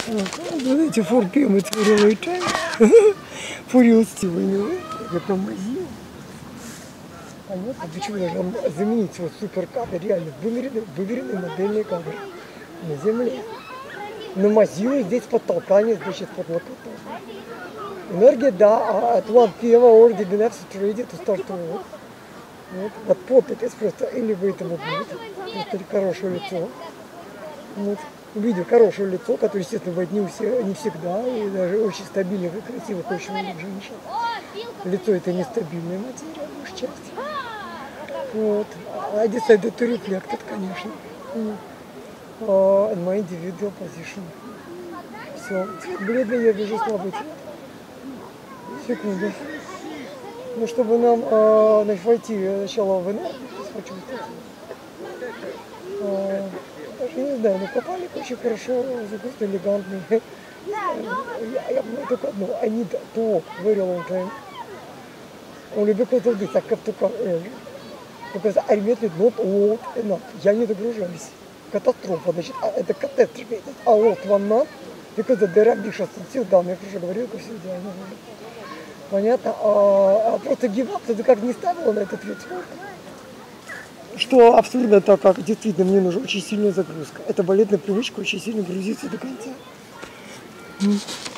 Знаете, форпем отворила чай. Фурилстивый, это мазил. Понятно, почему даже заменить вот суперкадры, реально выверенные модельные кадры на земле. Но мазилы здесь подтолкание, значит, под локотом. Энергия, да, at 1 p.m. or the next ready to start to work. Вот. But pop is просто elevated mood, просто хорошее лицо. Вот. Увидел хорошее лицо, которое, естественно, в одни не всегда, и даже очень стабильных и красивых, очень многих женщин. Лицо это нестабильная материя, уж часть. Вот. I decided to reflect it, конечно. And my individual position. Все. Бледный я вижу слабый цвет. Секунду. Ну, чтобы нам войти сначала в энергию, почувствовать. Даже не знаю, но попали очень хорошо, вкусно, элегантный. Я понимаю только одно. I need to talk very long time. Only because of this, I have to come early. Because I really not old enough. Я не догружаюсь. Катастрофа, значит, это катастрофа. А вот one month, because the ambitious still down, я уже говорил, как все идеально. Понятно? А просто гиваться, ты как не ставила на этот вид спорта. Что абсурдно, так как действительно мне нужна очень сильная загрузка. Это балетная привычка очень сильно грузиться до конца.